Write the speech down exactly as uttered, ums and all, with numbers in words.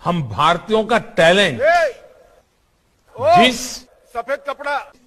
हम भारतीयों का टैलेंट ए, ओ, जिस सफेद कपड़ा